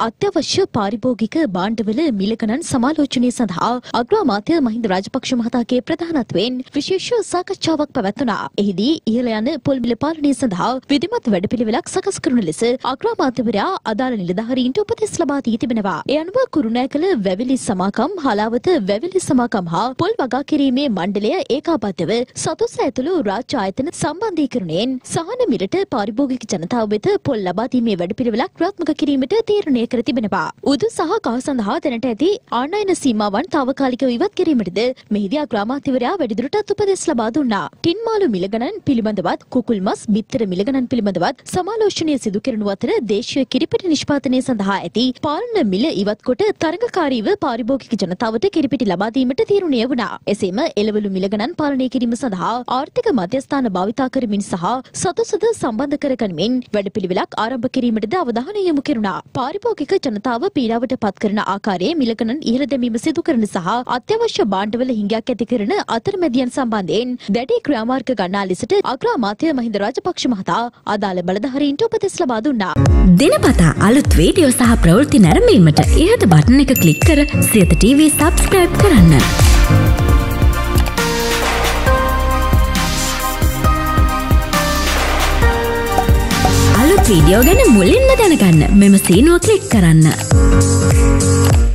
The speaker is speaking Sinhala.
අත්‍යවශ්‍ය පාරිභෝගික භාණ්ඩවල මිල ගණන් සමාලෝචනය සඳහා අග්‍රාමාත්‍ය මහින්ද රාජපක්ෂ මහතාගේ ප්‍රධානත්වයෙන් විශේෂ සාකච්ඡාවක් පැවැත්වුණා. එහිදී ඉහළ යන පොල් මිල පාලනය සඳහා විධිමත් වැඩපිළිවෙලක් සකස් කරන ලෙස අග්‍රාමාත්‍යවරයා අදාළ නිලධාරීන්ට උපදෙස් ලබා දී තිබෙනවා. ඒ අනුව කුරුණෑකල වැවිලි සමාගම්, හලාවත වැවිලි සමාගම් හා පොල් වගා කිරීමේ මණ්ඩලය ඒකාබද්ධව සතුස්ස ඇතුළු රාජ්‍ය ආයතන සම්බන්ධීකරණයෙන් සහන මිලට පාරිභෝගික ජනතාව වෙත පොල් ලබා දීමේ වැඩපිළිවෙලක් ක්‍රියාත්මක කිරීමට තීරණය කර තිබෙනවා. උදු සහ කහ සඳහා දැනට ඇති ආනයන සීමාවන් తాවකාලිකව ඉවත් කිරීමටද මෙහිදී අග්‍රාමාත්‍යවරයා වැඩිදුරටත් උපදෙස් ලබා දුන්නා. ටින් මාළු මිල ගණන් පිළිබඳවත්, කුකුල් මස්, බිත්තර මිල ගණන් පිළිබඳවත් සමාලෝචනය සිදු කරනු අතර දේශීය කිරිපිටි නිෂ්පාදනය සඳහා ඇති පාලන මිල ඉවත් කොට තරඟකාරීව පාරිභෝගික ජනතාවට කිරිපිටි ලබා දීමට තීරණය වුණා. එසේම එළවලු මිල ගණන් පාලනය කිරීම සඳහා ආර්ථික මධ්‍යස්ථාන භාවිතා කරමින් සහ සතුසද සම්බන්ධ කරගනිමින් වැඩපිළිවෙලක් ආරම්භ කිරීමටද අවධානය යොමු කෙරුණා. පාරිභෝගික ජනතාව පීඩාවට පත් කරන ආකාරයේ මිල ගණන් ඉහළ දැමීම සිදු කරන සහ අත්‍යවශ්‍ය භාණ්ඩවල හිඟයක් ඇති කරන අතරමැදියන් සම්බන්ධයෙන් දැඩි ක්‍රියාමාර්ග ගන්නා ලෙසට අග්‍රාමාත්‍ය මහින්ද රාජපක්ෂ මහතා අදාළ බලධාරීන්ට උපදෙස් ලබා දුන්නා. දිනපතා අලුත් වීඩියෝ සහ ප්‍රවෘත්ති නැරඹීමට ඉහත බටන් එක ක්ලික් කර සියත TV subscribe කරන්න. අලුත් වීඩියෝ ගැන මුලින්ම දැනගන්න මෙම සීනුව ක්ලික් කරන්න.